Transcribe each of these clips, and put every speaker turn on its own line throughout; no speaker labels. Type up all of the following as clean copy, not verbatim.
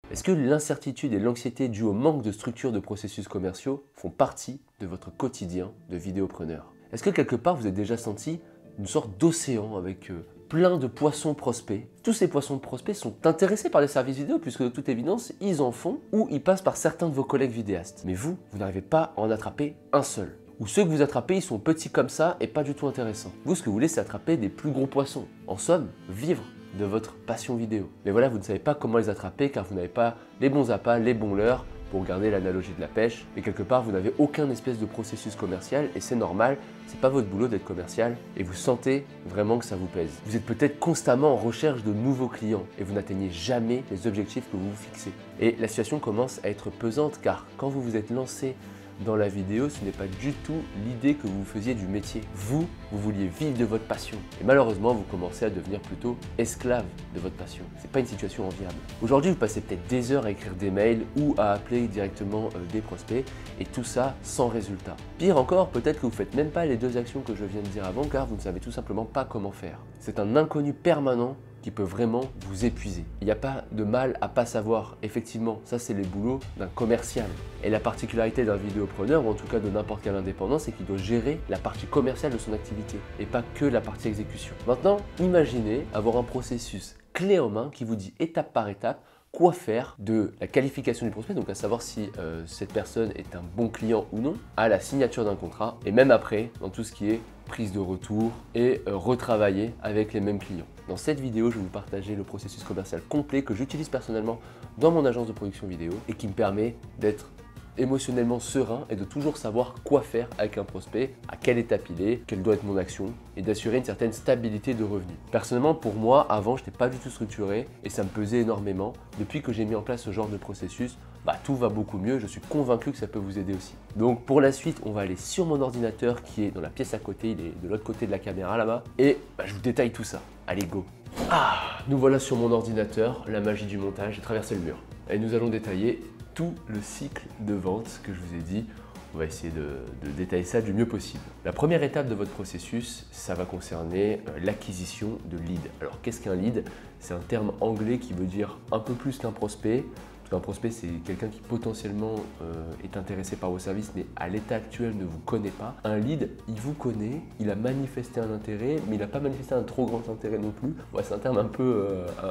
Est-ce que l'incertitude et l'anxiété dues au manque de structure de processus commerciaux font partie de votre quotidien de vidéopreneur? Est-ce que quelque part vous avez déjà senti une sorte d'océan avec plein de poissons prospects? Tous ces poissons prospects sont intéressés par les services vidéo puisque de toute évidence, ils en font ou ils passent par certains de vos collègues vidéastes. Mais vous n'arrivez pas à en attraper un seul. Ou ceux que vous attrapez, ils sont petits comme ça et pas du tout intéressants. Vous, ce que vous voulez, c'est attraper des plus gros poissons. En somme, vivre de votre passion vidéo. Mais voilà, vous ne savez pas comment les attraper car vous n'avez pas les bons appâts, les bons leurres, pour garder l'analogie de la pêche. Et quelque part, vous n'avez aucun espèce de processus commercial et c'est normal, c'est pas votre boulot d'être commercial et vous sentez vraiment que ça vous pèse. Vous êtes peut-être constamment en recherche de nouveaux clients et vous n'atteignez jamais les objectifs que vous vous fixez. Et la situation commence à être pesante car quand vous vous êtes lancé dans la vidéo, ce n'est pas du tout l'idée que vous faisiez du métier. Vous vouliez vivre de votre passion. Et malheureusement, vous commencez à devenir plutôt esclave de votre passion. C'est pas une situation enviable. Aujourd'hui, vous passez peut-être des heures à écrire des mails ou à appeler directement des prospects et tout ça sans résultat. Pire encore, peut-être que vous faites même pas les deux actions que je viens de dire avant car vous ne savez tout simplement pas comment faire. C'est un inconnu permanent qui peut vraiment vous épuiser. Il n'y a pas de mal à pas savoir. Effectivement, ça c'est le boulot d'un commercial. Et la particularité d'un vidéopreneur, ou en tout cas de n'importe quel indépendant, c'est qu'il doit gérer la partie commerciale de son activité et pas que la partie exécution. Maintenant, imaginez avoir un processus clé en main qui vous dit étape par étape quoi faire de la qualification du prospect, donc à savoir si cette personne est un bon client ou non, à la signature d'un contrat, et même après, dans tout ce qui est prise de retour et retravailler avec les mêmes clients. Dans cette vidéo, je vais vous partager le processus commercial complet que j'utilise personnellement dans mon agence de production vidéo et qui me permet d'être émotionnellement serein et de toujours savoir quoi faire avec un prospect, à quelle étape il est, quelle doit être mon action et d'assurer une certaine stabilité de revenus. Personnellement, pour moi, avant, je n'étais pas du tout structuré et ça me pesait énormément. Depuis que j'ai mis en place ce genre de processus, tout va beaucoup mieux. Je suis convaincu que ça peut vous aider aussi. Donc pour la suite, on va aller sur mon ordinateur qui est dans la pièce à côté, il est de l'autre côté de la caméra là-bas et je vous détaille tout ça. Allez, go! Nous voilà sur mon ordinateur, la magie du montage, j'ai traversé le mur. Et nous allons détailler tout le cycle de vente que je vous ai dit. On va essayer de détailler ça du mieux possible. La première étape de votre processus, ça va concerner l'acquisition de leads. Alors qu'est-ce qu'un lead? C'est un terme anglais qui veut dire un peu plus qu'un prospect. Un prospect, c'est quelqu'un qui potentiellement est intéressé par vos services, mais à l'état actuel ne vous connaît pas. Un lead, il vous connaît, il a manifesté un intérêt, mais il n'a pas manifesté un trop grand intérêt non plus. Ouais, c'est un terme un peu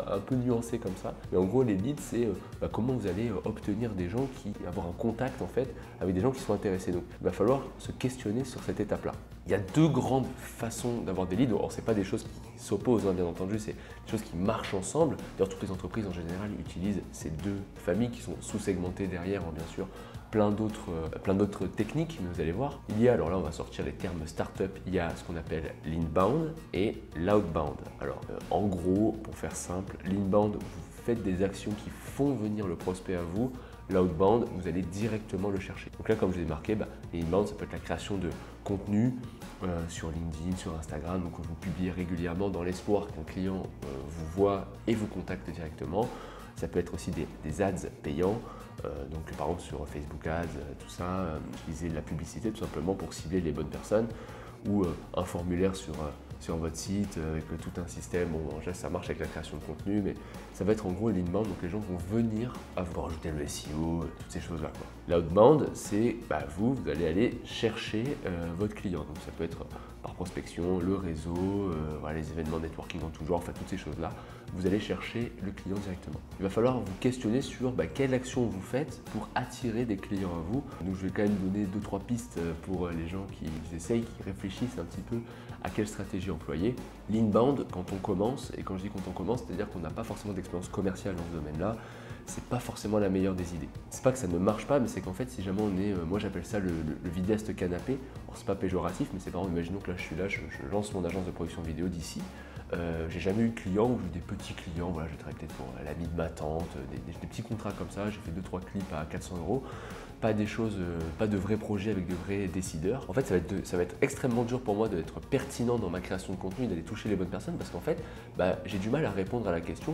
nuancé comme ça. Mais en gros, les leads, c'est comment vous allez obtenir des gens avoir un contact en fait avec des gens qui sont intéressés. Donc, il va falloir se questionner sur cette étape-là. Il y a deux grandes façons d'avoir des leads. Alors, ce n'est pas des choses qui s'opposent, bien entendu, c'est des choses qui marchent ensemble. D'ailleurs, toutes les entreprises en général utilisent ces deux familles qui sont sous-segmentées derrière, bien sûr, plein d'autres techniques, mais vous allez voir. Il y a, alors là, on va sortir les termes startup, il y a ce qu'on appelle l'inbound et l'outbound. Alors, en gros, pour faire simple, l'inbound, vous faites des actions qui font venir le prospect à vous. L'outbound, vous allez directement le chercher. Donc là, comme je l'ai marqué, l'inbound, ça peut être la création de contenu sur LinkedIn, sur Instagram, donc vous publiez régulièrement dans l'espoir qu'un client vous voit et vous contacte directement. Ça peut être aussi des ads payants, donc par exemple sur Facebook Ads, tout ça, utiliser de la publicité tout simplement pour cibler les bonnes personnes ou un formulaire sur votre site avec tout un système. Bon, déjà ça marche avec la création de contenu, mais ça va être en gros l'inbound, donc les gens vont venir à vous rajouter le SEO, toutes ces choses-là. L'outbound, c'est vous allez aller chercher votre client. Donc ça peut être par prospection, le réseau, les événements networking en tout genre, enfin toutes ces choses-là. Vous allez chercher le client directement. Il va falloir vous questionner sur quelle action vous faites pour attirer des clients à vous. Donc je vais quand même donner 2-3 pistes pour les gens qui essayent, qui réfléchissent un petit peu à quelle stratégie employer. L'inbound, quand on commence, et quand je dis quand on commence, c'est-à-dire qu'on n'a pas forcément d'expérience commerciale dans ce domaine-là, c'est pas forcément la meilleure des idées. C'est pas que ça ne marche pas, mais c'est qu'en fait, si jamais on est, moi j'appelle ça le vidéaste canapé, alors c'est pas péjoratif, mais c'est par exemple, imaginons que là je suis là, je lance mon agence de production vidéo d'ici, j'ai jamais eu de clients ou j'ai eu des petits clients, voilà, je travaille peut-être pour l'ami de ma tante, des petits contrats comme ça, j'ai fait 2-3 clips à 400 €. Pas des choses, pas de vrais projets avec de vrais décideurs. En fait, ça va être extrêmement dur pour moi d'être pertinent dans ma création de contenu et d'aller toucher les bonnes personnes parce qu'en fait, j'ai du mal à répondre à la question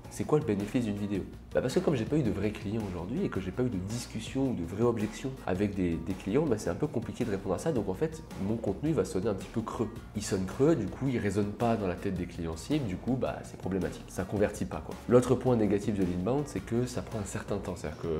C'est quoi le bénéfice d'une vidéo? Parce que comme j'ai pas eu de vrais clients aujourd'hui et que j'ai pas eu de discussion ou de vraies objections avec des clients, c'est un peu compliqué de répondre à ça. Donc en fait, mon contenu va sonner un petit peu creux. Il sonne creux, du coup, il résonne pas dans la tête des clients cibles, du coup, c'est problématique. Ça convertit pas, quoi. L'autre point négatif de l'inbound, c'est que ça prend un certain temps. C'est-à-dire que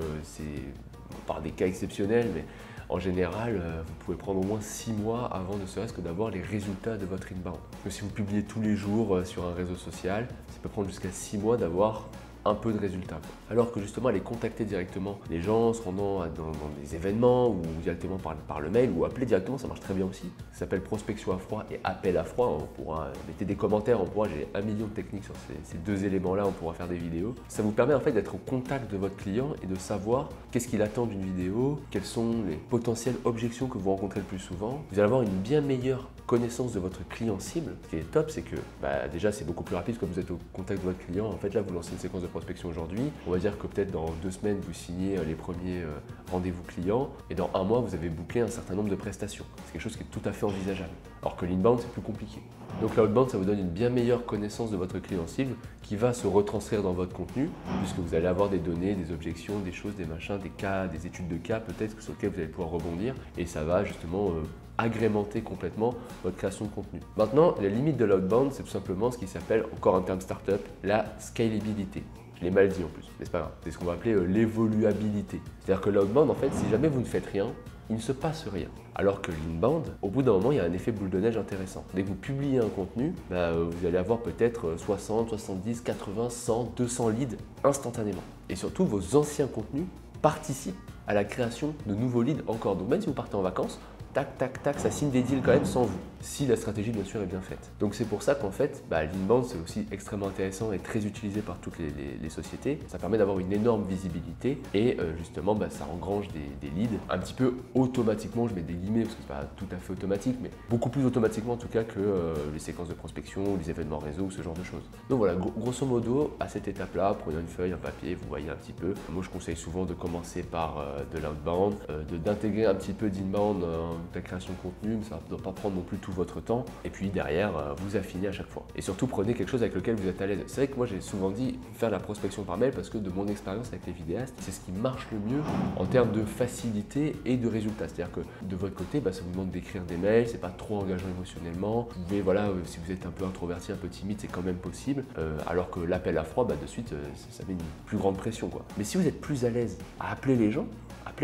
par des cas exceptionnels, mais en général, vous pouvez prendre au moins 6 mois avant ne serait-ce que d'avoir les résultats de votre inbound. Parce que si vous publiez tous les jours sur un réseau social, ça peut prendre jusqu'à 6 mois d'avoir un peu de résultats. Alors que justement aller contacter directement les gens, se rendant dans des événements ou directement par le mail ou appeler directement, ça marche très bien aussi. Ça s'appelle prospection à froid et appel à froid. On pourra mettre des commentaires, j'ai 1 million de techniques sur ces deux éléments-là, on pourra faire des vidéos. Ça vous permet en fait d'être au contact de votre client et de savoir qu'est-ce qu'il attend d'une vidéo, quelles sont les potentielles objections que vous rencontrez le plus souvent. Vous allez avoir une bien meilleure connaissance de votre client cible. Ce qui est top, c'est que déjà c'est beaucoup plus rapide quand vous êtes au contact de votre client. En fait là, vous lancez une séquence de prospection aujourd'hui. On va dire que peut-être dans 2 semaines, vous signez les premiers rendez-vous clients et dans 1 mois, vous avez booké un certain nombre de prestations. C'est quelque chose qui est tout à fait envisageable. Alors que l'inbound, c'est plus compliqué. Donc l'outbound, ça vous donne une bien meilleure connaissance de votre client cible qui va se retranscrire dans votre contenu puisque vous allez avoir des données, des objections, des choses, des machins, des cas, des études de cas peut-être sur lesquelles vous allez pouvoir rebondir et ça va justement agrémenter complètement votre création de contenu. Maintenant, la limite de l'outbound, c'est tout simplement ce qui s'appelle, encore en termes startup, la scalabilité. Je l'ai mal dit en plus, mais c'est pas grave. C'est ce qu'on va appeler l'évoluabilité. C'est-à-dire que l'outbound, en fait, si jamais vous ne faites rien, il ne se passe rien. Alors que l'inbound, au bout d'un moment, il y a un effet boule de neige intéressant. Dès que vous publiez un contenu, vous allez avoir peut-être 60, 70, 80, 100, 200 leads instantanément. Et surtout, vos anciens contenus participent à la création de nouveaux leads encore. Donc même si vous partez en vacances, tac, tac, tac, ça signe des deals quand même sans vous, si la stratégie bien sûr est bien faite. Donc c'est pour ça qu'en fait, l'inbound c'est aussi extrêmement intéressant et très utilisé par toutes les sociétés. Ça permet d'avoir une énorme visibilité et justement ça engrange des leads un petit peu automatiquement, je mets des guillemets parce que c'est pas tout à fait automatique, mais beaucoup plus automatiquement en tout cas que les séquences de prospection, les événements réseau ou ce genre de choses. Donc voilà, grosso modo, à cette étape-là, prenez une feuille, un papier, vous voyez un petit peu. Moi je conseille souvent de commencer par de l'outbound, d'intégrer un petit peu d'inbound la création de contenu, mais ça ne doit pas prendre non plus tout votre temps. Et puis derrière, vous affinez à chaque fois. Et surtout, prenez quelque chose avec lequel vous êtes à l'aise. C'est vrai que moi, j'ai souvent dit faire la prospection par mail parce que de mon expérience avec les vidéastes, c'est ce qui marche le mieux en termes de facilité et de résultats. C'est-à-dire que de votre côté, ça vous demande d'écrire des mails, c'est pas trop engageant émotionnellement. Vous pouvez, si vous êtes un peu introverti, un peu timide, c'est quand même possible. Alors que l'appel à froid, de suite, ça met une plus grande pression, quoi. Mais si vous êtes plus à l'aise à appeler les gens,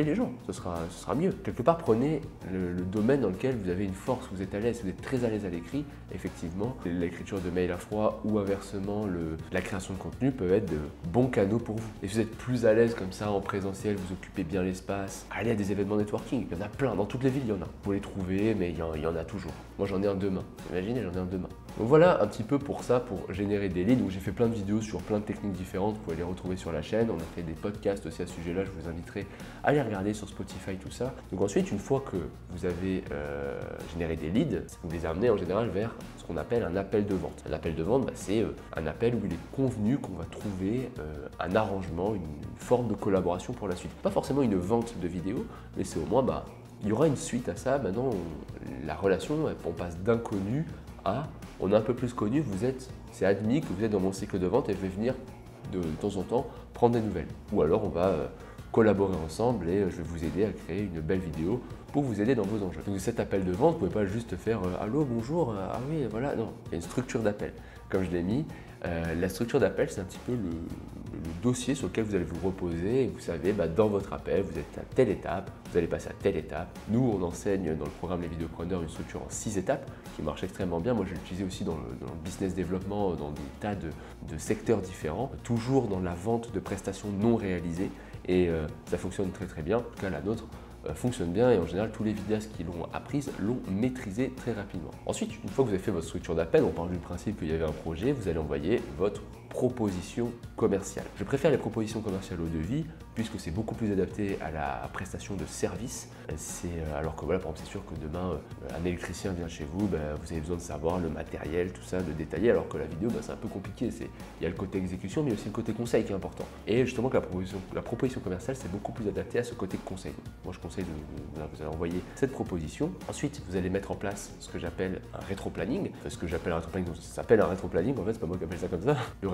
ce sera mieux. Quelque part, prenez le domaine dans lequel vous avez une force, vous êtes à l'aise, vous êtes très à l'aise à l'écrit, effectivement, l'écriture de mail à froid ou inversement, la création de contenu peuvent être de bons canaux pour vous. Et si vous êtes plus à l'aise comme ça en présentiel, vous occupez bien l'espace, allez à des événements networking, il y en a plein, dans toutes les villes il y en a. Vous pouvez les trouver, mais il y en a toujours. Moi j'en ai un demain, imaginez, j'en ai un demain. Donc voilà un petit peu pour ça, pour générer des leads. Donc j'ai fait plein de vidéos sur plein de techniques différentes, vous pouvez les retrouver sur la chaîne. On a fait des podcasts aussi à ce sujet-là, je vous inviterai à les regarder sur Spotify, tout ça. Donc ensuite, une fois que vous avez généré des leads, vous les amenez en général vers ce qu'on appelle un appel de vente. Un appel de vente, c'est un appel où il est convenu qu'on va trouver un arrangement, une forme de collaboration pour la suite. Pas forcément une vente de vidéo, mais c'est au moins, il y aura une suite à ça. Maintenant, la relation, on passe d'inconnu à on est un peu plus connu, c'est admis que vous êtes dans mon cycle de vente et je vais venir de temps en temps prendre des nouvelles. Ou alors on va collaborer ensemble et je vais vous aider à créer une belle vidéo pour vous aider dans vos enjeux. Donc cet appel de vente, vous ne pouvez pas juste faire allô, bonjour, ah oui, voilà, non, il y a une structure d'appel. Comme je l'ai mis, la structure d'appel, c'est un petit peu le dossier sur lequel vous allez vous reposer et vous savez, dans votre appel, vous êtes à telle étape, vous allez passer à telle étape. Nous, on enseigne dans le programme Les Vidéopreneurs une structure en 6 étapes qui marche extrêmement bien. Moi, je l'ai utilisé aussi dans le business développement, dans des tas de secteurs différents, toujours dans la vente de prestations non réalisées et ça fonctionne très très bien. En tout cas, la nôtre fonctionne bien et en général tous les vidéastes qui l'ont apprise l'ont maîtrisé très rapidement. Ensuite, une fois que vous avez fait votre structure d'appel, on part du principe qu'il y avait un projet, vous allez envoyer votre proposition commerciale. Je préfère les propositions commerciales au devis puisque c'est beaucoup plus adapté à la prestation de service. Alors que voilà, par exemple, c'est sûr que demain, un électricien vient chez vous, vous avez besoin de savoir le matériel, tout ça, de détailler, alors que la vidéo, c'est un peu compliqué. Il y a le côté exécution, mais aussi le côté conseil qui est important. Et justement, que la proposition commerciale, c'est beaucoup plus adapté à ce côté conseil. Moi, je conseille vous allez envoyer cette proposition. Ensuite, vous allez mettre en place ce que j'appelle un rétro-planning. Ce que j'appelle un rétro-planning, ça s'appelle un rétro-planning, en fait, c'est pas moi qui appelle ça comme ça. Le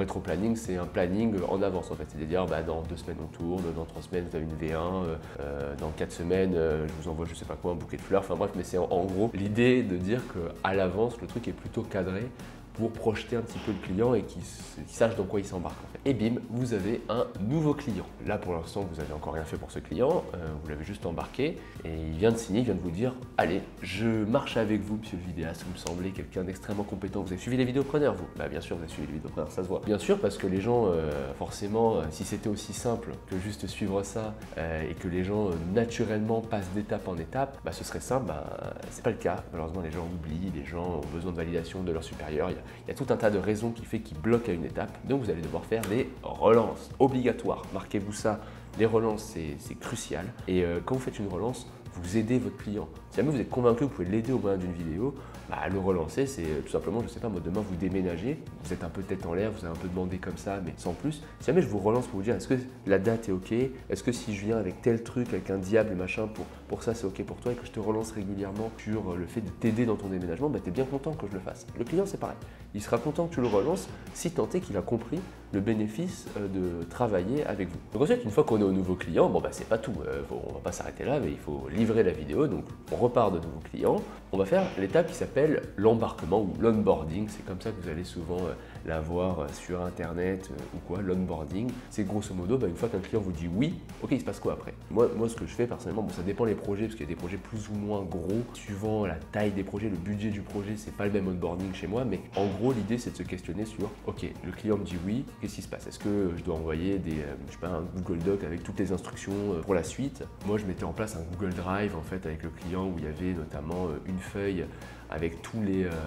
rétro-planning, c'est un planning en avance en fait. C'est-à-dire dans 2 semaines on tourne, dans 3 semaines vous avez une V1, dans 4 semaines je vous envoie je sais pas quoi, un bouquet de fleurs, enfin bref, mais c'est en gros l'idée de dire qu'à l'avance le truc est plutôt cadré pour projeter un petit peu le client et qu'il sache dans quoi il s'embarque en fait. Et bim, vous avez un nouveau client. Là pour l'instant vous n'avez encore rien fait pour ce client, vous l'avez juste embarqué et il vient de signer, il vient de vous dire allez, je marche avec vous monsieur le vidéaste, vous me semblez quelqu'un d'extrêmement compétent. Vous avez suivi les vidéopreneurs vous? Bah bien sûr vous avez suivi les vidéopreneurs, ça se voit. Bien sûr parce que les gens, forcément, si c'était aussi simple que juste suivre ça et que les gens naturellement passent d'étape en étape, bah ce serait simple, c'est pas le cas. Malheureusement les gens oublient, les gens ont besoin de validation de leur supérieur. Il y a tout un tas de raisons qui bloquent à une étape, donc vous allez devoir faire des relances obligatoires. Marquez-vous ça, les relances c'est crucial. Et quand vous faites une relance, vous aidez votre client. Si jamais vous êtes convaincu que vous pouvez l'aider au moyen d'une vidéo, le relancer c'est tout simplement, je sais pas moi, demain vous déménagez, vous êtes un peu tête en l'air, vous avez un peu demandé comme ça, mais sans plus. Si jamais je vous relance pour vous dire est-ce que la date est ok, est-ce que si je viens avec tel truc, avec un diable et machin, pour ça c'est ok pour toi et que je te relance régulièrement sur le fait de t'aider dans ton déménagement, tu es bien content que je le fasse. Le client c'est pareil, il sera content que tu le relances si tant est qu'il a compris le bénéfice de travailler avec vous. Donc ensuite, une fois qu'on est au nouveau client, c'est pas tout, on va pas s'arrêter là, mais il faut livrer la vidéo, donc on repart de nouveau client. On va faire l'étape qui s'appelle l'embarquement ou l'onboarding, c'est comme ça que vous allez souvent la voir sur internet ou quoi, l'onboarding. C'est grosso modo, une fois qu'un client vous dit oui, ok, il se passe quoi après? Moi ce que je fais personnellement, ça dépend des projets, parce qu'il y a des projets plus ou moins gros, suivant la taille des projets, le budget du projet, c'est pas le même onboarding chez moi, mais en gros l'idée c'est de se questionner sur, ok, le client me dit oui, qu'est-ce qui se passe? Est-ce que je dois envoyer un Google Doc avec toutes les instructions pour la suite? Moi je mettais en place un Google Drive en fait avec le client où il y avait notamment une feuille avec tous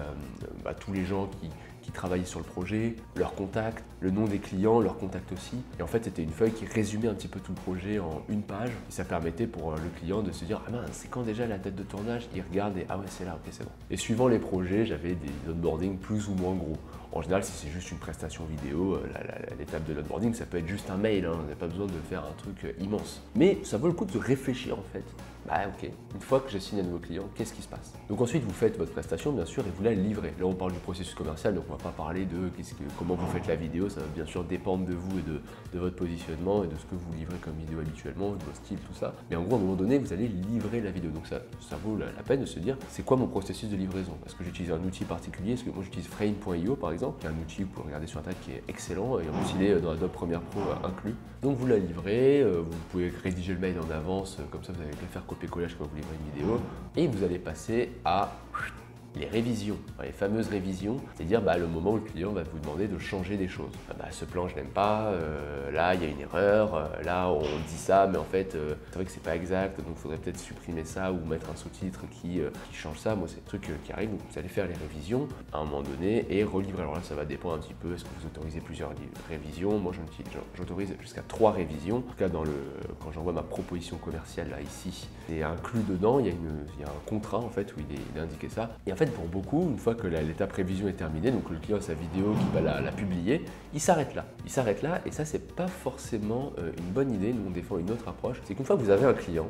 les gens qui travaillaient sur le projet, leurs contacts, le nom des clients, leurs contacts aussi. Et en fait, c'était une feuille qui résumait un petit peu tout le projet en une page. Et ça permettait pour le client de se dire « Ah mince, c'est quand déjà la date de tournage ?» Il regarde et « Ah ouais, c'est là, ok, c'est bon. » Et suivant les projets, j'avais des onboardings plus ou moins gros. En général, si c'est juste une prestation vidéo, l'étape de l'onboarding, ça peut être juste un mail, vous n'avez pas besoin de faire un truc immense. Mais ça vaut le coup de réfléchir en fait. Ok, une fois que j'ai signé un nouveau client, qu'est-ce qui se passe? Donc ensuite, vous faites votre prestation, bien sûr, et vous la livrez. Là, on parle du processus commercial, donc on ne va pas parler de comment vous faites la vidéo. Ça va bien sûr dépendre de vous et de votre positionnement et de ce que vous livrez comme vidéo habituellement, de votre style, tout ça. Mais en gros, à un moment donné, vous allez livrer la vidéo. Donc ça vaut la peine de se dire, c'est quoi mon processus de livraison? Est-ce que j'utilise un outil particulier? Est-ce que moi, j'utilise frame.io, par exemple, qui est un outil que vous pouvez regarder sur Internet qui est excellent, et en plus, il est dans Adobe Premiere Pro inclus. Donc vous la livrez, vous pouvez rédiger le mail en avance, comme ça vous n'avez qu'à faire copier-collage quand vous livrez une vidéo, et vous allez passer à les révisions, les fameuses révisions, c'est-à-dire le moment où le client va vous demander de changer des choses. Ce plan je n'aime pas, là il y a une erreur, là on dit ça mais en fait c'est vrai que c'est pas exact, donc il faudrait peut-être supprimer ça ou mettre un sous-titre qui change ça. Moi c'est des trucs qui arrivent, donc vous allez faire les révisions à un moment donné et relivrer. Alors là ça va dépendre un petit peu, est-ce que vous autorisez plusieurs révisions? Moi j'autorise jusqu'à 3 révisions. En tout cas quand j'envoie ma proposition commerciale là ici, c'est inclus dedans, il y a un contrat en fait où il est indiqué ça. Et en fait pour beaucoup, une fois que l'étape révision est terminée, donc le client a sa vidéo qui va la publier, il s'arrête là. Il s'arrête là et ça c'est pas forcément une bonne idée. Nous on défend une autre approche, c'est qu'une fois que vous avez un client,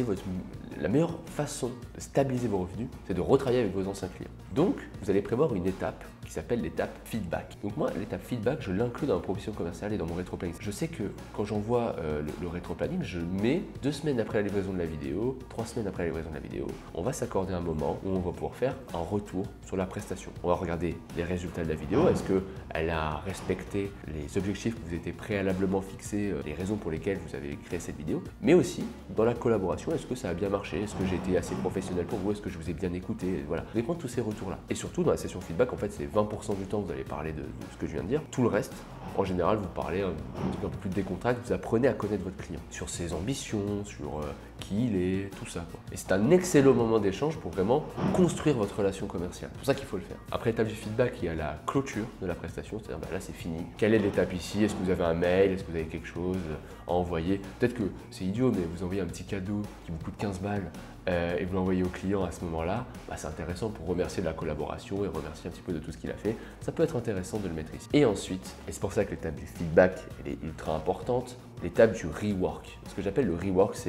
la meilleure façon de stabiliser vos revenus, c'est de retravailler avec vos anciens clients. Donc vous allez prévoir une étape qui s'appelle l'étape feedback. Donc moi, l'étape feedback, je l'inclus dans ma proposition commerciale et dans mon rétro-planning. Je sais que quand j'envoie le rétro-planning, je mets 2 semaines après la livraison de la vidéo, 3 semaines après la livraison de la vidéo, on va s'accorder un moment où on va pouvoir faire un retour sur la prestation. On va regarder les résultats de la vidéo, est-ce qu'elle a respecté les objectifs que vous étiez préalablement fixés, les raisons pour lesquelles vous avez créé cette vidéo, mais aussi dans la collaboration, est-ce que ça a bien marché, est-ce que j'ai été assez professionnel pour vous, est-ce que je vous ai bien écouté, voilà. Vous allez prendre tous ces retours-là. Et surtout, dans la session feedback, en fait, c'est 20% du temps, vous allez parler de ce que je viens de dire. Tout le reste, en général, vous parlez un peu plus décontracté, vous apprenez à connaître votre client, sur ses ambitions, sur qui il est, tout ça, quoi. Et c'est un excellent moment d'échange pour vraiment construire votre relation commerciale. C'est pour ça qu'il faut le faire. Après l'étape du feedback, il y a la clôture de la prestation, c'est-à-dire là c'est fini. Quelle est l'étape ici? Est-ce que vous avez un mail? Est-ce que vous avez quelque chose à envoyer? Peut-être que c'est idiot, mais vous envoyez un petit cadeau qui vous coûte 15 balles et vous l'envoyez au client à ce moment-là, c'est intéressant pour remercier de la collaboration et remercier un petit peu de tout ce qu'il a fait. Ça peut être intéressant de le mettre ici. Et ensuite, et c'est pour ça que l'étape du feedback elle est ultra importante, l'étape du rework. Ce que j'appelle le rework, c'est à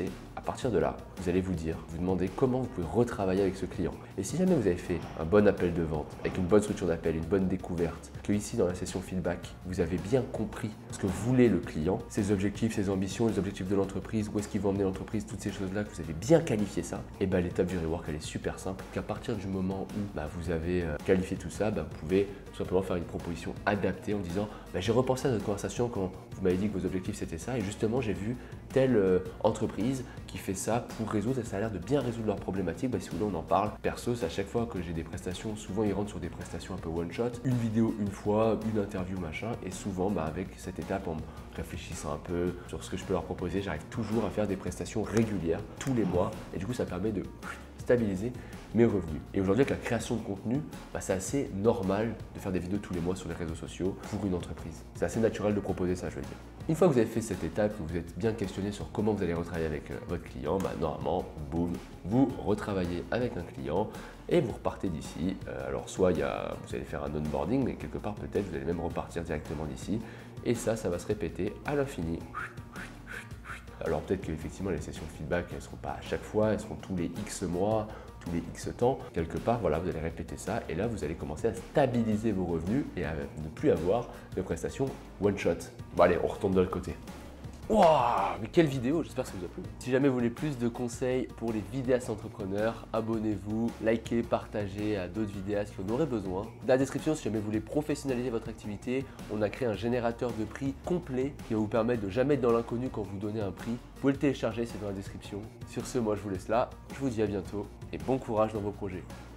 partir de là, vous allez vous demander comment vous pouvez retravailler avec ce client. Et si jamais vous avez fait un bon appel de vente, avec une bonne structure d'appel, une bonne découverte, que ici dans la session feedback, vous avez bien compris ce que voulait le client, ses objectifs, ses ambitions, les objectifs de l'entreprise, où est-ce qu'il veut emmener l'entreprise, toutes ces choses-là, que vous avez bien qualifié ça, et bien l'étape du rework, elle est super simple, qu'à partir du moment où vous avez qualifié tout ça, vous pouvez tout simplement faire une proposition adaptée en disant j'ai repensé à notre conversation quand vous m'avez dit que vos objectifs c'était ça, et justement j'ai vu telle entreprise qui fait ça pour résoudre, et ça a l'air de bien résoudre leurs problématiques. Si vous voulez, on en parle. Perso, c'est à chaque fois que j'ai des prestations, souvent ils rentrent sur des prestations un peu one shot, une vidéo une fois, une interview machin, et souvent avec cette étape, en réfléchissant un peu sur ce que je peux leur proposer, j'arrive toujours à faire des prestations régulières tous les mois, et du coup ça permet de stabiliser mes revenus. Et aujourd'hui, avec la création de contenu, c'est assez normal de faire des vidéos tous les mois sur les réseaux sociaux pour une entreprise. C'est assez naturel de proposer ça, je veux dire. Une fois que vous avez fait cette étape, que vous êtes bien questionné sur comment vous allez retravailler avec votre client, normalement, boum, vous retravaillez avec un client et vous repartez d'ici. Alors soit vous allez faire un onboarding, mais quelque part peut-être vous allez même repartir directement d'ici. Et ça va se répéter à l'infini. Alors peut-être qu'effectivement les sessions de feedback, elles ne seront pas à chaque fois, elles seront tous les X mois, tous les X temps. Quelque part, voilà, vous allez répéter ça et là, vous allez commencer à stabiliser vos revenus et à ne plus avoir de prestations one shot. Bon allez, on retourne de l'autre côté. Waouh, mais quelle vidéo, j'espère que ça vous a plu. Si jamais vous voulez plus de conseils pour les vidéastes entrepreneurs, abonnez-vous, likez, partagez à d'autres vidéastes qui en auraient besoin. Dans la description, si jamais vous voulez professionnaliser votre activité, on a créé un générateur de prix complet qui va vous permettre de jamais être dans l'inconnu quand vous donnez un prix. Vous pouvez le télécharger, c'est dans la description. Sur ce, moi je vous laisse là, je vous dis à bientôt et bon courage dans vos projets.